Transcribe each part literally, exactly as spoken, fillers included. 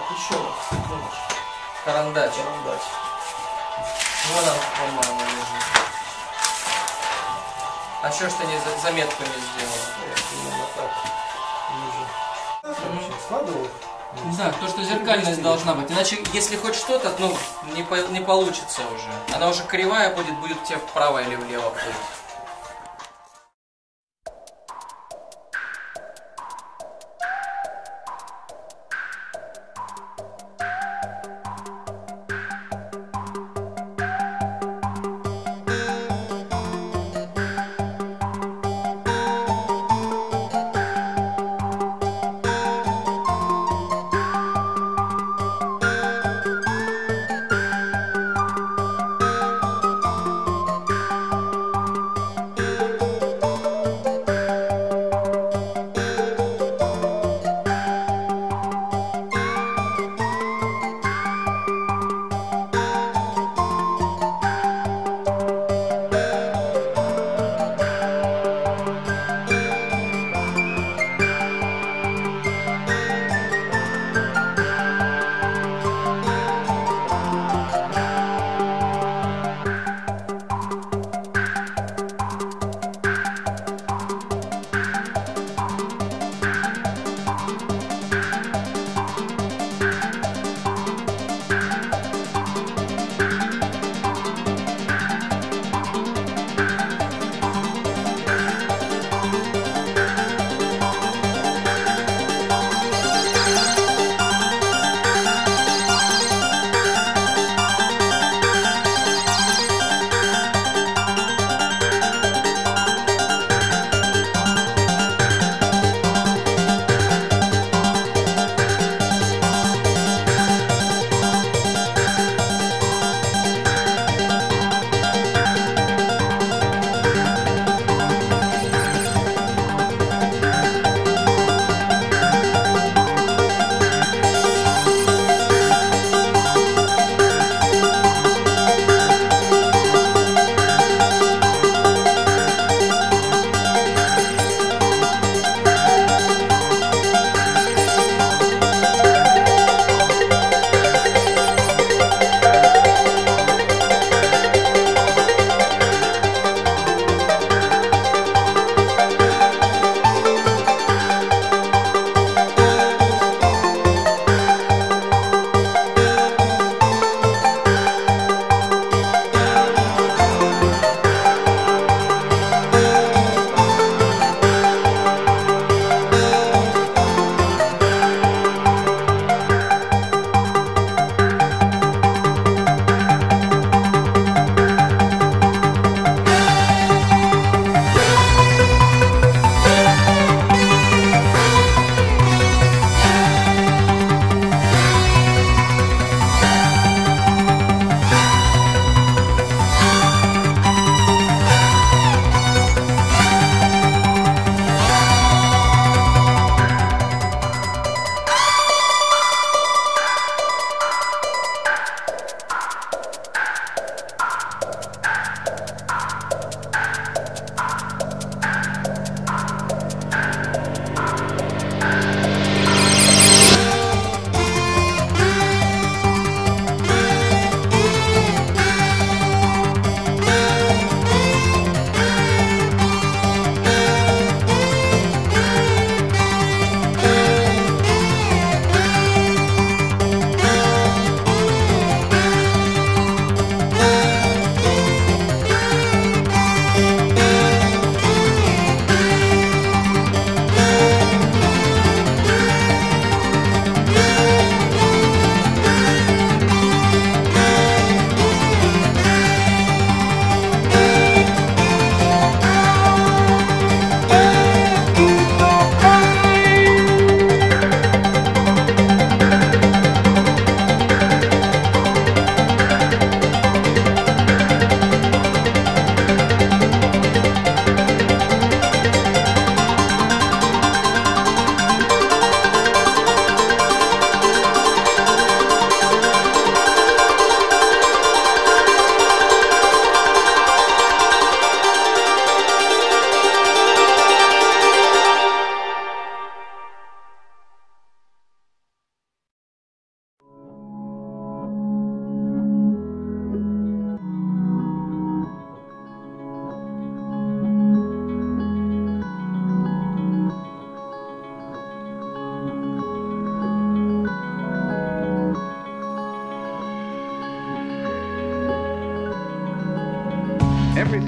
Еще раз. Секундочку. Карандаш. Карандаш. Вон он, по-моему, лежит. А что ж ты не за- заметку не сделала? Вот, именно так. Ниже. Вообще складывал? Не знаю, то, что зеркальность должна быть. Иначе, если хоть что-то, ну, не, по- не получится уже. Она уже кривая будет, будет тебе вправо или влево плыть.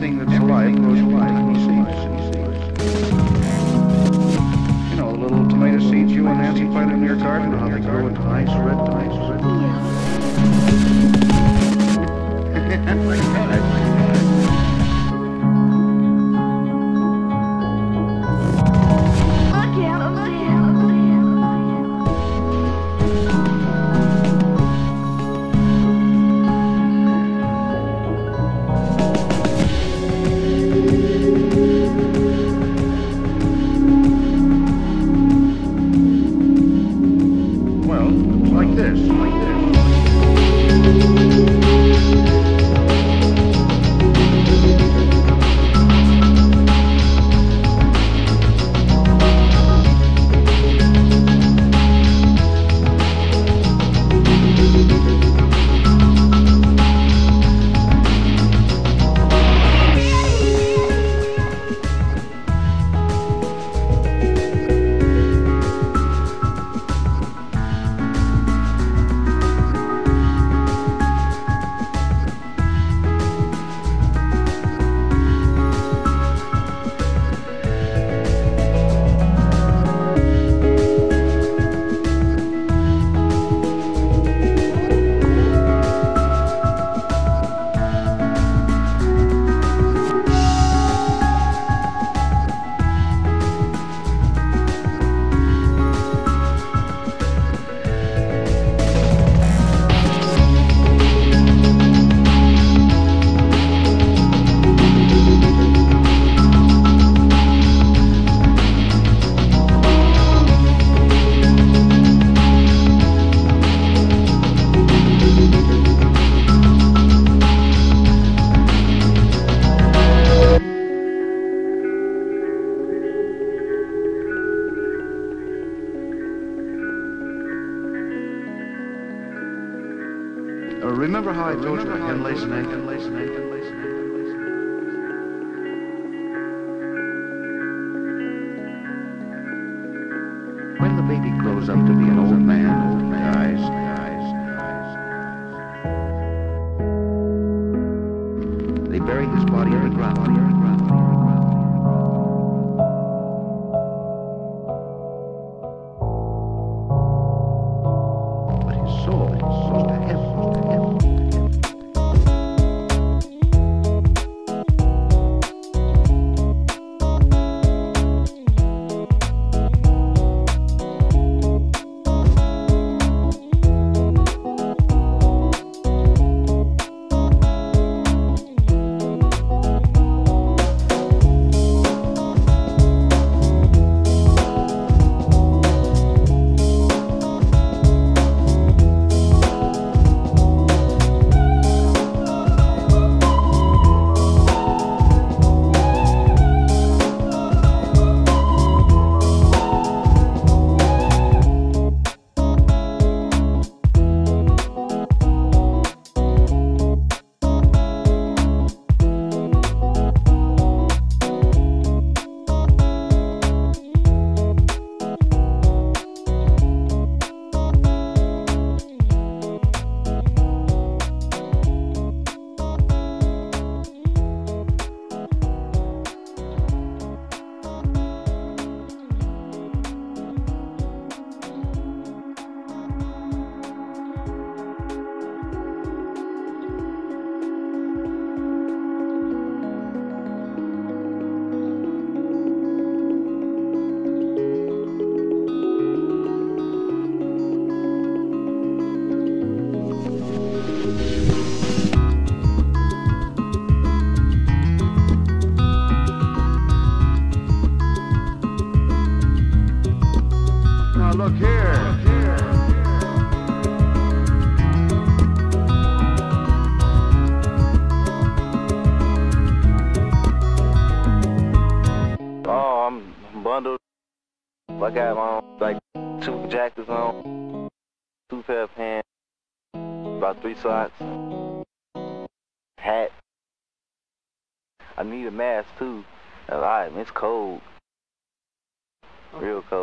Everything that's alive grows from seeds. You know, the little tomato seeds you and Nancy planted in your garden, how they grow into nice red, nice red. Like that. Like this, like this. Uh, remember how I told you I can lay snake and lay snake and lay snake and lay snake? When the baby grows up to be an old man, old man, dies, dies, dies. They bury his body in the ground. But his soul goes to heaven. Look here. Look here. Oh, I'm bundled. I got my own, like two jackets on, two pair of pants, about three socks, hat. I need a mask too. Alright, it's cold. Real cold.